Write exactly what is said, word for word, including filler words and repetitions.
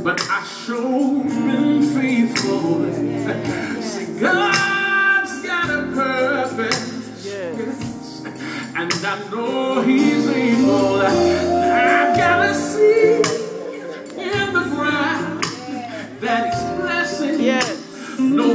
but I sure been faithful. See, God's got a purpose, yes, and I know He's able. I've got a seed in the ground that He's blessing. Yes. No